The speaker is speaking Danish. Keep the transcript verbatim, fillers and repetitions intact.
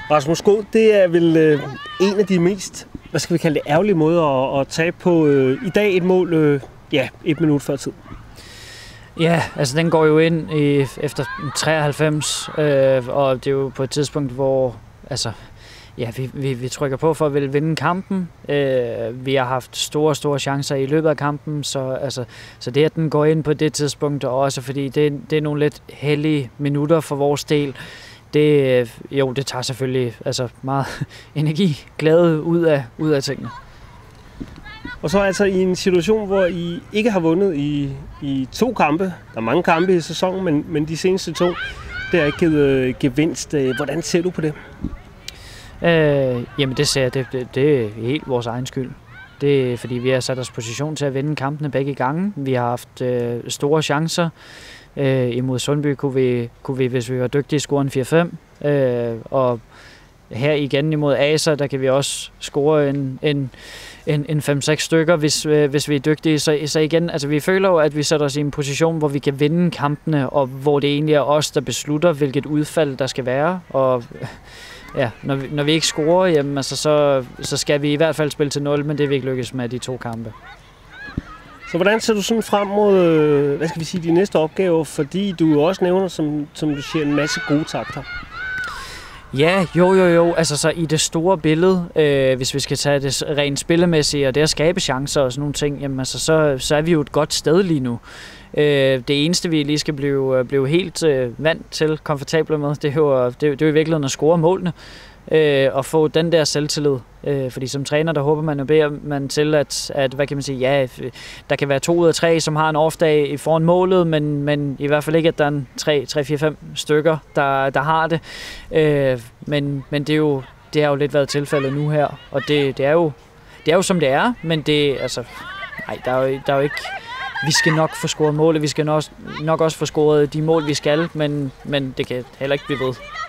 Rasmus Skaae, det er vel øh, en af de mest, hvad skal vi kalde det, ærgerlige måder at, at tabe på. Øh, I dag et mål, øh, ja, et minut før tid. Ja, altså den går jo ind i, efter treoghalvfems, øh, og det er jo på et tidspunkt, hvor altså, ja, vi, vi, vi trykker på for at ville vinde kampen. Øh, vi har haft store, store chancer i løbet af kampen, så, altså, så det, at den går ind på det tidspunkt, og også fordi det, det er nogle lidt hellige minutter for vores del, det, jo, det tager selvfølgelig altså, meget energi, glæde ud af, ud af tingene. Og så altså i en situation, hvor I ikke har vundet i, i to kampe. Der er mange kampe i sæsonen, men, men de seneste to, det har ikke givet øh, gevinst. Hvordan ser du på det? Øh, jamen det ser jeg, det, det, det er helt vores egen skyld. Det er fordi, vi har sat os position til at vinde kampene begge gange. Vi har haft øh, store chancer. Øh, imod Sundby kunne vi, kunne vi, hvis vi var dygtige, score en fire fem. Øh, og her igen imod Acer, der kan vi også score en, en, en, en fem seks stykker, hvis, hvis vi er dygtige. Så, så igen, altså vi føler jo, at vi sætter os i en position, hvor vi kan vinde kampene, og hvor det egentlig er os, der beslutter, hvilket udfald der skal være. Og ja, når vi, når vi ikke scorer, jamen, altså, så, så skal vi i hvert fald spille til nul, men det vil ikke lykkes med de to kampe. Så hvordan ser du sådan frem mod, hvad skal vi sige, de næste opgaver, fordi du jo også nævner, som, som du siger, en masse gode takter? Ja, jo, jo, jo. Altså så i det store billede, øh, hvis vi skal tage det rent spillemæssige, og det at skabe chancer og sådan nogle ting, jamen altså, så, så er vi jo et godt sted lige nu. Øh, det eneste, vi lige skal blive, blive helt øh, vant til, komfortable med, det er jo, det, det er jo i virkeligheden at score målene. Øh, og få den der selvtillid. Øh, fordi som træner, der håber man jo beder man til, at, at hvad kan man sige, ja, der kan være to ud af tre, som har en off-dag foran målet, men, men i hvert fald ikke, at der er en tre, tre, fire, fem stykker, der, der har det. Øh, men men det, er jo, det har jo lidt været tilfældet nu her, og det, det, er jo, det er jo som det er, men det, altså, nej, der er jo, der er jo ikke, vi skal nok få scoret målet, vi skal nok, nok også få scoret de mål, vi skal, men, men det kan heller ikke blive ved.